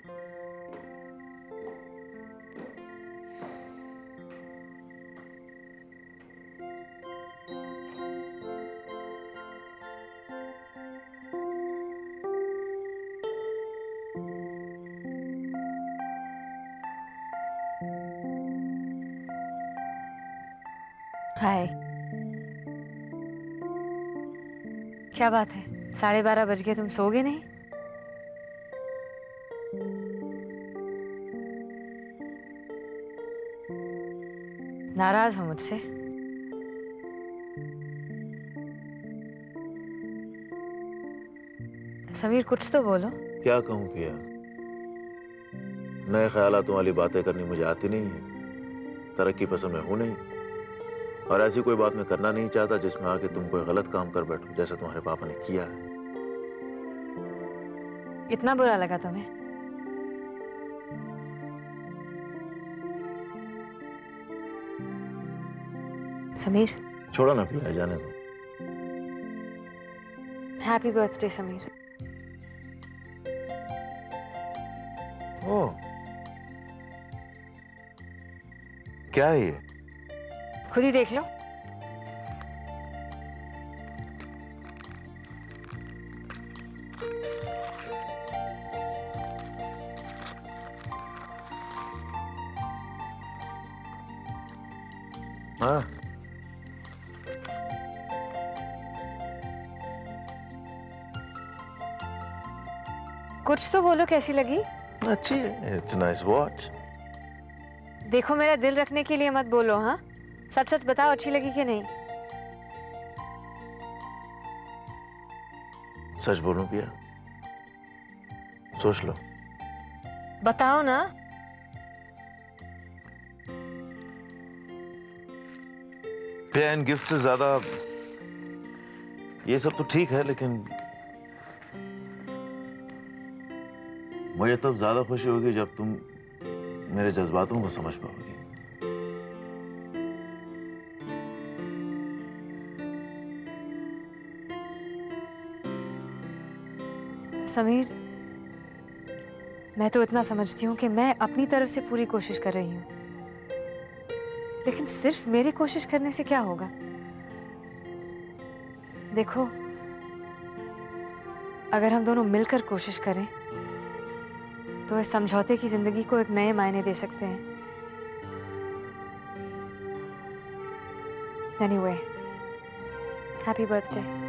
हाय। क्या बात है, 12:30 बज गए, तुम सोगे नहीं? नाराज हो मुझसे? समीर कुछ तो बोलो। क्या कहूं पिया, नए ख्यालातों वाली बातें करनी मुझे आती नहीं है। तरक्की पसंद मैं हूं नहीं, और ऐसी कोई बात मैं करना नहीं चाहता जिसमें आके तुम कोई गलत काम कर बैठो, जैसा तुम्हारे पापा ने किया है। इतना बुरा लगा तुम्हें? समीर छोड़ो ना पिया, जाने दो। Happy birthday Sameer. ओ, क्या है ये? खुद ही देख लो। हाँ, कुछ तो बोलो, कैसी लगी? अच्छी है। It's nice watch. देखो, मेरा दिल रखने के लिए मत बोलो। हाँ, सच सच बताओ, अच्छी लगी कि नहीं? सच बोलूं पिया, सोच लो। बताओ ना। पिया, इन गिफ्ट से ज्यादा ये सब तो ठीक है, लेकिन मुझे तब ज्यादा खुशी होगी जब तुम मेरे जज्बातों को समझ पाओगी। समीर, मैं तो इतना समझती हूँ कि मैं अपनी तरफ से पूरी कोशिश कर रही हूँ, लेकिन सिर्फ मेरी कोशिश करने से क्या होगा? देखो, अगर हम दोनों मिलकर कोशिश करें तो इस समझौते की जिंदगी को एक नए मायने दे सकते हैं। Anyway, happy birthday.